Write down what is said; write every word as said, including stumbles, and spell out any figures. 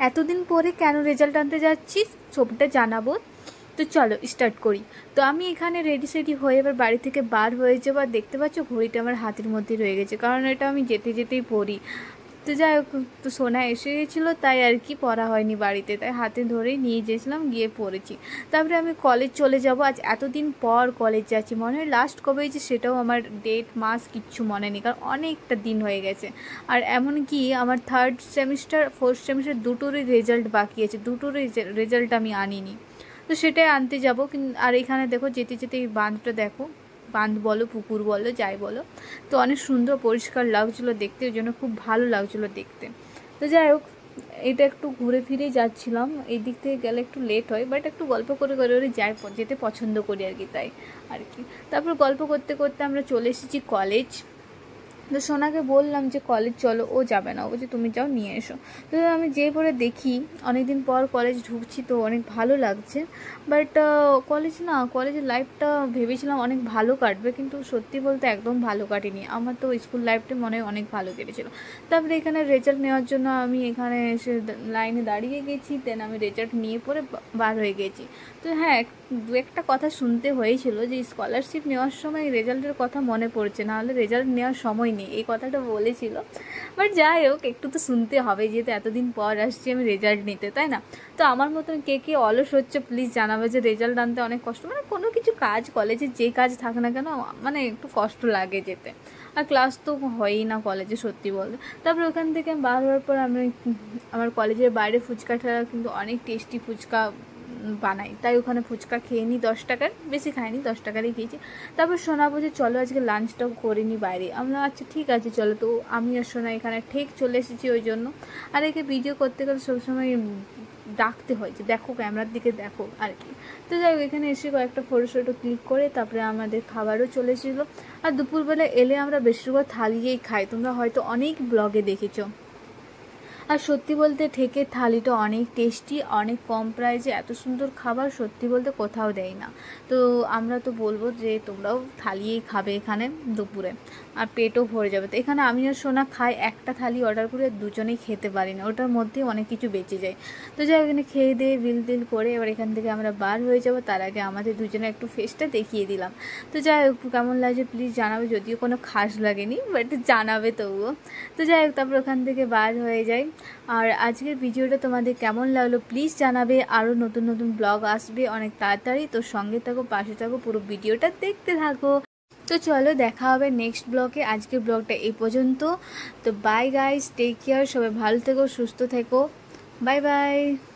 এতদিন পরে কেন রেজাল্ট আনতে যাচ্ছি সবটা জানাবো। তো চলো স্টার্ট করি। তো আমি এখানে রেডি সেডি হয়ে এবার বাড়ি থেকে বার হয়ে যাবো। আর দেখতে পাচ্ছ ঘড়িটা আমার হাতের মধ্যে রয়ে গেছে, কারণ এটা আমি যেতে যেতেই পড়ি। তো যাই হোক, তো সোনা এসে গেছিলো তাই আর কি পড়া হয়নি বাড়িতে, তাই হাতে ধরেই নিয়ে গেছিলাম, গিয়ে পড়েছি। তারপরে আমি কলেজ চলে যাব। আজ এতদিন পর কলেজ যাচ্ছি, মনে হয় লাস্ট কবে হয়েছে সেটাও আমার ডেট মাস কিচ্ছু মনে নেই, কারণ অনেকটা দিন হয়ে গেছে। আর এমনকি আমার থার্ড সেমিস্টার ফোর্থ সেমিস্টার দুটোরই রেজাল্ট বাকি আছে, দুটোরই রেজাল্ট আমি আনিনি। তো সেটাই আনতে যাবো। আর এখানে দেখো যেতে যেতে এই বাঁধটা দেখো, বাঁধ বলো পুকুর বলো যাই বলো, তো অনেক সুন্দর পরিষ্কার লাগছিলো দেখতে, ওই জন্য খুব ভালো লাগছিলো দেখতে। তো যাই হোক, এটা একটু ঘুরে ফিরেই যাচ্ছিলাম, এই দিক থেকে গেলে একটু লেট হয়, বাট একটু গল্প করে করে করে যাই, যেতে পছন্দ করি আর কি, তাই আর কি। তারপর গল্প করতে করতে আমরা চলে এসেছি কলেজ। তো সোনাকে বললাম যে কলেজ চলো, ও যাবে না, ও বলছে তুমি যাও নিয়ে এসো। তো আমি যেই পরে দেখি অনেকদিন পর কলেজ ঢুকছি, তো অনেক ভালো লাগছে। বাট কলেজ না, কলেজের লাইফটা ভেবেছিলাম অনেক ভালো কাটবে, কিন্তু সত্যি বলতে একদম ভালো কাটেনি। আমার তো স্কুল লাইফটা মনে হয় অনেক ভালো কেটেছিল। তারপরে এখানে রেজাল্ট নেওয়ার জন্য আমি এখানে এসে লাইনে দাঁড়িয়ে গেছি, দেন আমি রেজাল্ট নিয়ে পরে বার হয়ে গেছি। তো হ্যাঁ, দু একটা কথা শুনতে হয়েছিল যে স্কলারশিপ নেওয়ার সময় রেজাল্টের কথা মনে পড়ছে, নাহলে রেজাল্ট নেওয়ার সময় নেই, এই কথাটা বলেছিল। বাট যাই হোক, একটু তো শুনতে হবে, যেহেতু এতদিন পর আসছি আমি রেজাল্ট নিতে, তাই না? তো আমার মতন কে কে অলস হচ্ছে প্লিজ জানাবে, যে রেজাল্ট আনতে অনেক কষ্ট, মানে কোনো কিছু কাজ কলেজে যে কাজ থাকে না কেন মানে একটু কষ্ট লাগে যেতে। আর ক্লাস তো হয়ই না কলেজে সত্যি বলতে। তারপরে ওখান থেকে বার হওয়ার পর আমি আমার কলেজের বাইরে ফুচকাটা কিন্তু অনেক টেস্টি ফুচকা বানাই, তাই ওখানে ফুচকা খেয়ে নিই, দশ টাকার, বেশি খাইনি, দশ টাকারই খেয়েছি। তারপর সোনা বলছে চলো আজকে লাঞ্চটাও করে নিই বাইরে। আমরা আচ্ছা ঠিক আছে চলো। তো আমি আর সোনা এখানে ঠিক চলে এসেছি ওই জন্য। আর একে ভিডিও করতে গেলে সবসময় ডাকতে হয় যে দেখো ক্যামেরার দিকে দেখো আর কি। তো যাই হোক, এখানে এসে কয়েকটা ফটো ফটো ক্লিক করে তারপরে আমাদের খাবারও চলে এসেছিলো। আর দুপুরবেলা এলে আমরা বেশিরভাগ থালিয়েই খাই, তোমরা হয়তো অনেক ব্লগে দেখেছো। আর সত্যি বলতে ঠেকের থালিটা অনেক টেস্টি, অনেক কম প্রাইসে এত সুন্দর খাবার সত্যি বলতে কোথাও দেয় না। তো আমরা তো বলবো যে তোমরাও থালিয়েই খাবে এখানে দুপুরে, আর পেটও ভরে যাবে। তো এখানে আমি আর সোনা খাই, একটা থালি অর্ডার করে দুজনেই খেতে পারি না, ওটার মধ্যে অনেক কিছু বেঁচে যায়। তো যাই এখানে খেয়ে দিয়ে বিল টিল করে এবার এখান থেকে আমরা বার হয়ে যাবো। তার আগে আমাদের দুজনে একটু ফেসটা দেখিয়ে দিলাম। তো যাই হোক, কেমন লাগছে প্লিজ জানাবে, যদিও কোনো খাস লাগেনি বাট জানাবে তবুও। তো যাই হোক, তারপর ওখান থেকে বার হয়ে যাই। আর আজকের ভিডিওটা তোমাদের কেমন লাগলো প্লিজ জানাবে। আরও নতুন নতুন ব্লগ আসবে অনেক তাড়াতাড়ি, তো সঙ্গে থাকো, পাশে থাকো, পুরো ভিডিওটা দেখতে থাকো। তো চলো দেখা হবে নেক্সট ব্লগে। আজকের ব্লগটা এই পর্যন্ত। তো বাই গাইস, টেক কেয়ার, সবাই ভালো থেকো, সুস্থ থেকো, বাই বাই।